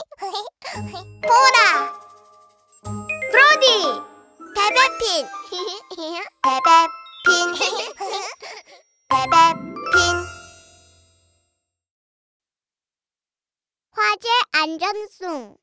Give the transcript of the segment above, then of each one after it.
보라! 브로디! 베베핀! 베베핀! 베베핀! 화재 안전송.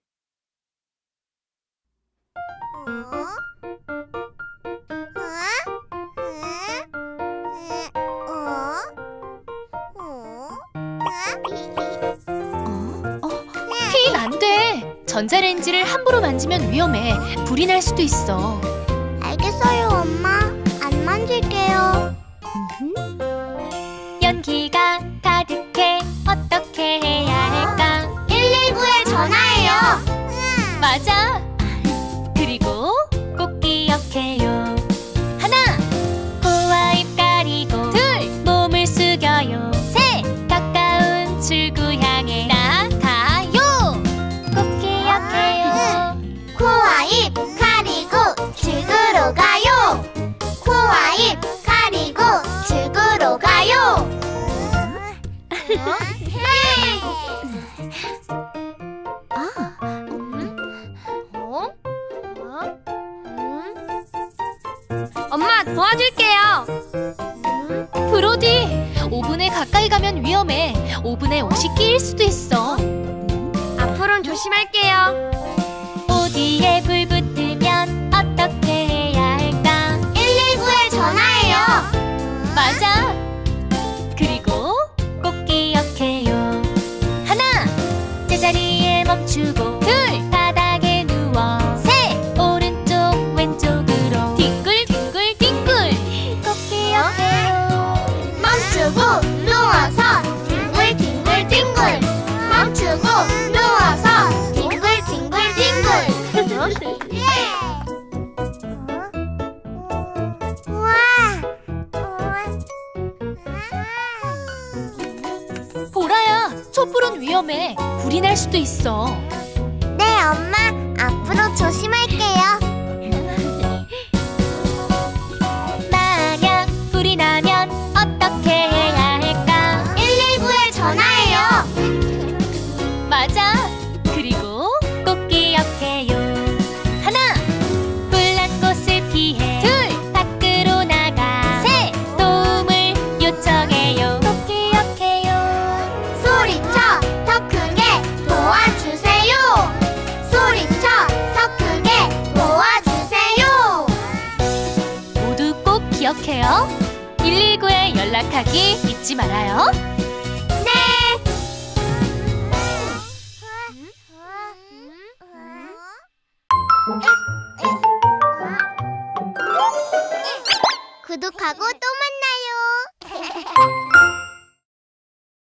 케인, 안 돼. 전자레인지를 함부로 만지면 위험해. 불이 날 수도 있어. 알겠어요, 엄마. 안 만질게요. 연기가 가득해. 어떻게 해야 할까? 119에 전화해요. 맞아. 그리고 꼭 기억해요. 하나, 코와 입 가리고. 둘, 몸을 숙여요. 셋, 가까운 출구 향해 나가요. 꼭 기억해요. 코와 입 가리고 출구로 가요. 코와 입 가리고 출구로 가요. 엄마, 도와줄게요. 브로디, 오븐에 가까이 가면 위험해. 오븐에 옷이 끼일 수도 있어. 앞으로는 조심할게요. 어디에 불 붙으면 어떻게 해야 할까? 119에 전화해요. 맞아. 그리고 꼭 기억해요. 하나, 제자리에 멈추고. 둘, 바닥에 누워. 셋, 오른쪽 왼쪽으로 뒹굴 뒹굴. 꼭 기억해요. 멈추고 누워서 뒹굴 뒹굴 뒹굴. 멈추고 누워서 뒹굴 뒹굴 뒹굴. 우와. 보라야, 촛불은 위험해. 불이 날 수도 있어. 네, 엄마. 앞으로 조심할게요. 만약 불이 나면 어떻게 해야 할까? 119에 전화해요. 맞아. 그리고 꼭 기억해요. 하나, 불난 곳을 피해. 둘, 밖으로 나가. 셋, 도움을 요청해요. 꼭 기억해요. 소리쳐 더 크게 도와주세요. 소리쳐 더 크게 도와주세요. 모두 꼭 기억해요. 119에 연락하기 잊지 말아요. 네. 구독하고 또